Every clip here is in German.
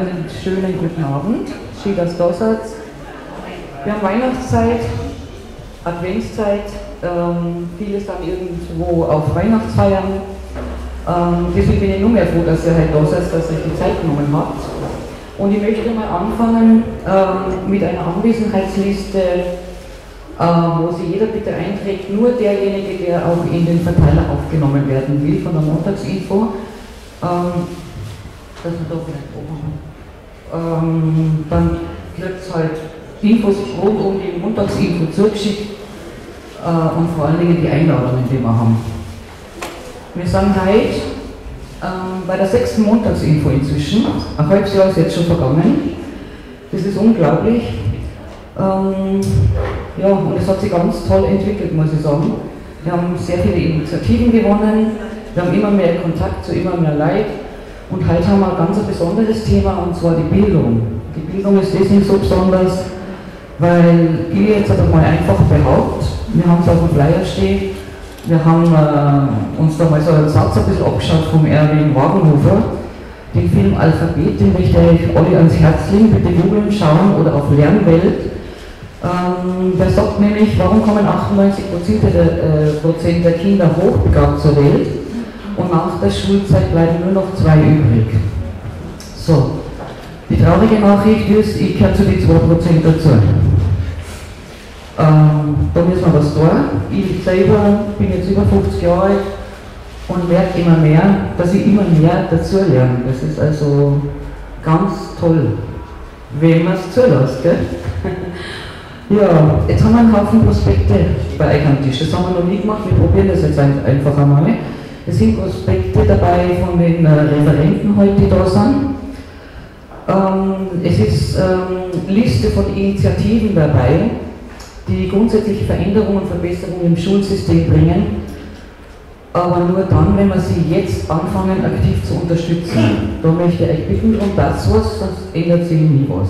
einen schönen guten Abend. Schön, dass ihr da seid. Wir haben Weihnachtszeit, Adventszeit, viele sind irgendwo auf Weihnachtsfeiern. Deswegen bin ich nur mehr froh, dass ihr heute da seid, dass ihr euch die Zeit genommen habt. Und ich möchte mal anfangen mit einer Anwesenheitsliste, wo sich jeder bitte einträgt, nur derjenige, der auch in den Verteiler aufgenommen werden will, von der Montagsinfo. Dass wir da vielleicht oben haben. Dann kriegt es halt Infos rund um die Montagsinfo zugeschickt und vor allen Dingen die Einladungen, die wir haben. Wir sind heute bei der 6. Montagsinfo inzwischen. Ein halbes Jahr ist jetzt schon vergangen. Das ist unglaublich. Ja, und es hat sich ganz toll entwickelt, muss ich sagen. Wir haben sehr viele Initiativen gewonnen, wir haben immer mehr Kontakt zu immer mehr Leuten. Und heute haben wir ein ganz besonderes Thema, und zwar die Bildung. Die Bildung ist deswegen so besonders, weil ich jetzt mal einfach behaupte, wir haben es auf dem Flyer stehen, wir haben uns da mal so einen Satz ein bisschen abgeschaut vom Erwin Wagenhofer, den Film Alphabet, den möchte ich euch alle ans Herz legen, bitte googeln, schauen oder auf Lernwelt. Der sagt nämlich, warum kommen 98% der Kinder hochbegabt zur Welt und nach der Schulzeit bleiben nur noch 2 übrig. So, die traurige Nachricht ist, ich gehöre zu den 2% dazu. Da müssen wir was tun. Ich selber bin jetzt über 50 Jahre alt und merke immer mehr, dass ich immer mehr dazu lerne. Das ist also ganz toll, wenn man es zulässt, gell? Ja, jetzt haben wir einen Haufen Prospekte bei euch am Tisch. Das haben wir noch nie gemacht, wir probieren das jetzt einfach einmal. Es sind Prospekte dabei von den Referenten heute, die da sind. Es ist Liste von Initiativen dabei, die grundsätzliche Veränderungen und Verbesserungen im Schulsystem bringen, aber nur dann, wenn wir sie jetzt anfangen, aktiv zu unterstützen. Da möchte ich euch bitten, und das was, sonst ändert sich nie was.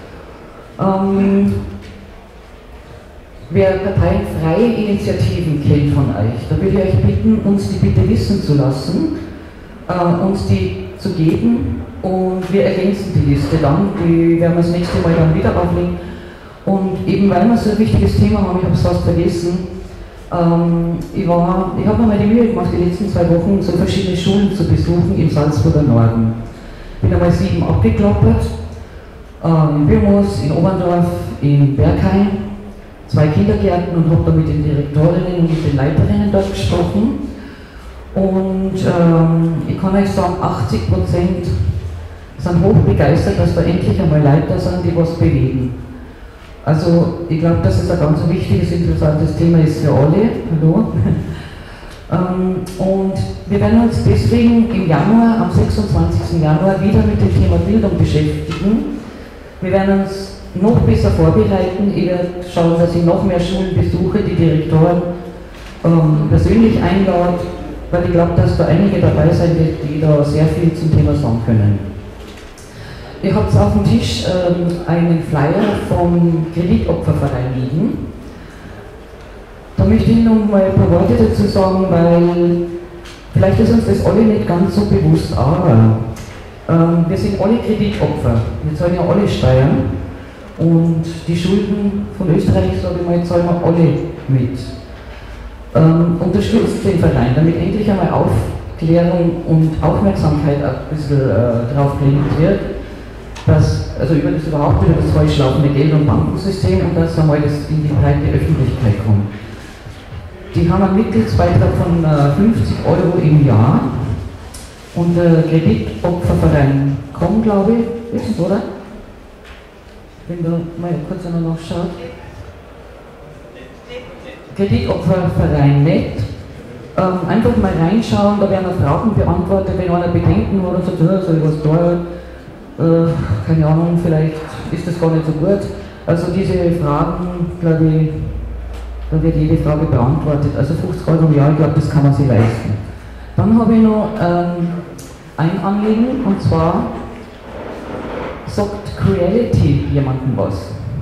Wer parteifreie Initiativen kennt von euch, da würde ich euch bitten, uns die bitte wissen zu lassen, uns die zu geben, und wir ergänzen die Liste dann, die werden wir das nächste Mal dann wieder auflegen. Und eben weil wir so ein wichtiges Thema haben, ich habe es fast vergessen, ich habe mir mal die Mühe gemacht, die letzten 2 Wochen so verschiedene Schulen zu besuchen im Salzburger Norden. Bin einmal 7 abgeklappert, in Birmos, in Oberndorf, in Bergheim, 2 Kindergärten, und habe da mit den Direktorinnen und mit den Leiterinnen dort gesprochen. Und ich kann euch sagen, 80% sind hochbegeistert, dass da endlich einmal Leiter sind, die was bewegen. Also ich glaube, dass es ein ganz wichtiges, interessantes Thema ist für alle. Hallo. Und wir werden uns deswegen im Januar, am 26. Januar, wieder mit dem Thema Bildung beschäftigen. Wir werden uns noch besser vorbereiten. Ich werde schauen, dass ich noch mehr Schulen besuche, die Direktoren persönlich einlade, weil ich glaube, dass da einige dabei sein wird, die da sehr viel zum Thema sagen können. Ihr habt auf dem Tisch einen Flyer vom Kreditopferverein liegen. Da möchte ich noch mal ein paar Worte dazu sagen, weil vielleicht ist uns das alle nicht ganz so bewusst, aber wir sind alle Kreditopfer. Wir zahlen ja alle Steuern und die Schulden von Österreich, sage ich mal, zahlen wir alle mit. Unterstützt den Verein, damit endlich einmal Aufklärung und Aufmerksamkeit ein bisschen drauf gelenkt wird, dass, also über das überhaupt über das falsch laufende Geld- und Bankensystem, und dass einmal das in die breite Öffentlichkeit kommt. Die haben einen Mitgliedsbeitrag von 50 € im Jahr, und der Kreditopferverein kommt, glaube ich, ist es, oder? Wenn du mal kurz einmal nachschaut. Kreditopferverein net. Einfach mal reinschauen, da werden Fragen beantwortet, wenn einer Bedenken hat und sagt, soll ich was da? Keine Ahnung, vielleicht ist das gar nicht so gut. Also diese Fragen, glaube ich, da wird jede Frage beantwortet. Also 50 € im Jahr, ich glaube, das kann man sich leisten. Dann habe ich noch ein Anliegen, und zwar sagt Creality jemandem was?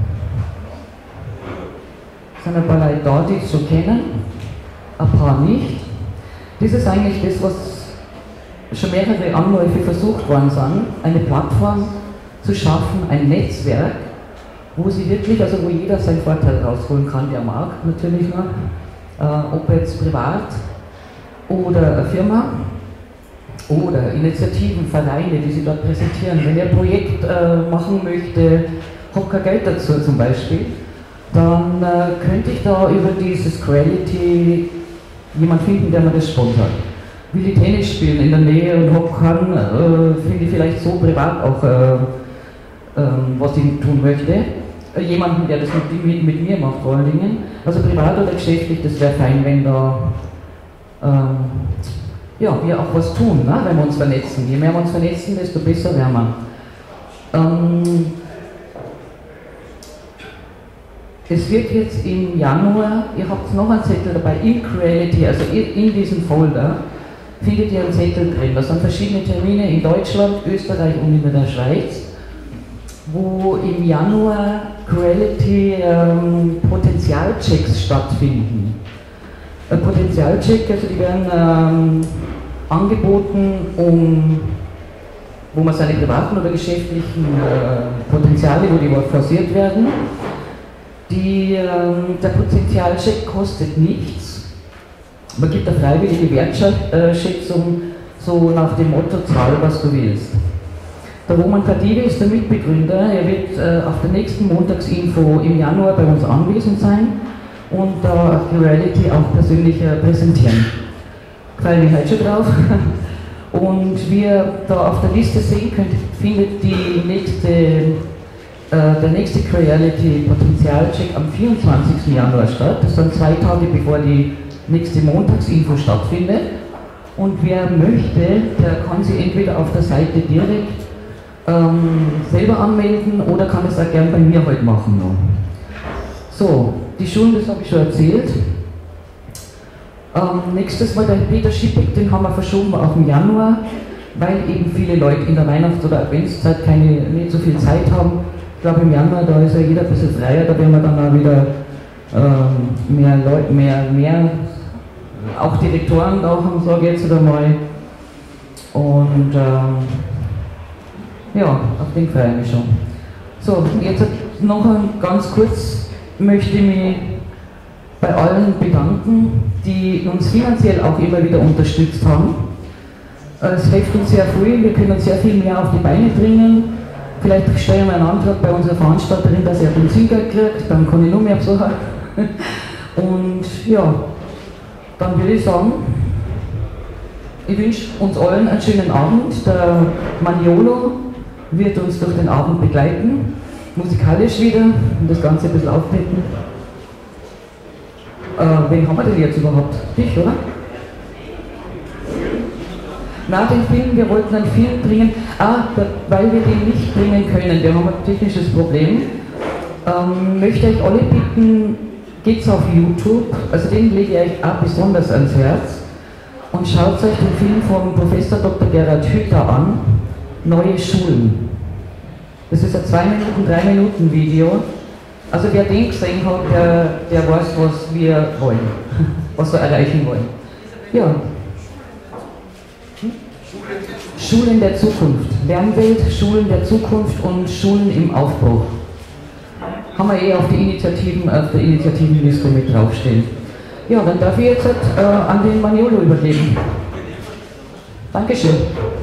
Es sind ein paar Leute da, die es schon kennen, ein paar nicht. Das ist eigentlich das, was schon mehrere Anläufe versucht worden sind, eine Plattform zu schaffen, ein Netzwerk, wo sie wirklich, also wo jeder seinen Vorteil rausholen kann, der mag natürlich noch, ob jetzt privat oder eine Firma oder Initiativen, Vereine, die sie dort präsentieren. Wenn ihr ein Projekt machen möchte, habt kein Geld dazu zum Beispiel, dann könnte ich da über dieses Creality jemand finden, der mir das sponsert. Will ich Tennis spielen in der Nähe und hab kann, finde ich vielleicht so privat auch, was ich tun möchte. Jemanden, der das mit mir macht, vor allen Dingen. Also privat oder geschäftlich, das wäre fein, wenn da ja, wir auch was tun, ne, wenn wir uns vernetzen. Je mehr wir uns vernetzen, desto besser werden wir. Es wird jetzt im Januar, ihr habt noch einen Zettel dabei, im Creality, also in diesem Folder, findet ihr einen Zettel drin. Da sind verschiedene Termine in Deutschland, Österreich und in der Schweiz, wo im Januar Creality Potenzialchecks stattfinden. Ein Potenzialcheck, also die werden angeboten, wo man seine privaten oder geschäftlichen Potenziale, wo die forciert werden. Der Potenzialcheck kostet nichts. Man gibt eine freiwillige Wertschätzung, so nach dem Motto, zahl was du willst. Der Roman Kadive ist der Mitbegründer, er wird auf der nächsten Montagsinfo im Januar bei uns anwesend sein und da Creality auch persönlich präsentieren. Freue mich heute schon drauf. Und wie ihr da auf der Liste sehen könnt, findet der nächste Creality Potenzialcheck am 24. Januar statt. Das sind 2 Tage bevor die nächste Montagsinfo stattfindet. Und wer möchte, der kann sich entweder auf der Seite direkt selber anmelden oder kann es auch gern bei mir heute machen. So, die Schulen, das habe ich schon erzählt. Nächstes Mal der Peter Schippeck, den haben wir verschoben auf den Januar, weil eben viele Leute in der Weihnachts- oder Adventszeit nicht so viel Zeit haben. Ich glaube im Januar, da ist ja jeder ein bisschen freier, da werden wir dann auch wieder mehr Leute, mehr auch Direktoren da haben, sage ich jetzt einmal. Und ja, auf den freue ich mich schon. So, jetzt noch ganz kurz möchte ich mich bei allen bedanken, die uns finanziell auch immer wieder unterstützt haben. Es hilft uns sehr viel, wir können sehr viel mehr auf die Beine bringen. Vielleicht stellen wir einen Antrag bei unserer Veranstalterin, dass er Benzingeld kriegt, dann kann ich nur mehr besuchen. Und ja, dann würde ich sagen, ich wünsche uns allen einen schönen Abend. Der Maniolo wird uns durch den Abend begleiten, musikalisch wieder, und das Ganze ein bisschen auftreten. Wen haben wir denn jetzt überhaupt? Dich, oder? Nach dem Film, wir wollten einen Film bringen, weil wir den nicht bringen können, wir haben ein technisches Problem. Möchte ich alle bitten, geht's auf YouTube, also den lege ich euch auch besonders ans Herz und schaut euch den Film von Professor Dr. Gerhard Hüther an, Neue Schulen. Das ist ein 2 Minuten, 3 Minuten Video. Also wer den gesehen hat, der weiß, was wir wollen, was wir erreichen wollen. Ja. Schulen der Zukunft. Lernwelt, Schulen der Zukunft und Schulen im Aufbruch. Haben wir auf der Initiativenliste mit draufstehen. Ja, dann darf ich jetzt an den Maniolo übergeben. Dankeschön.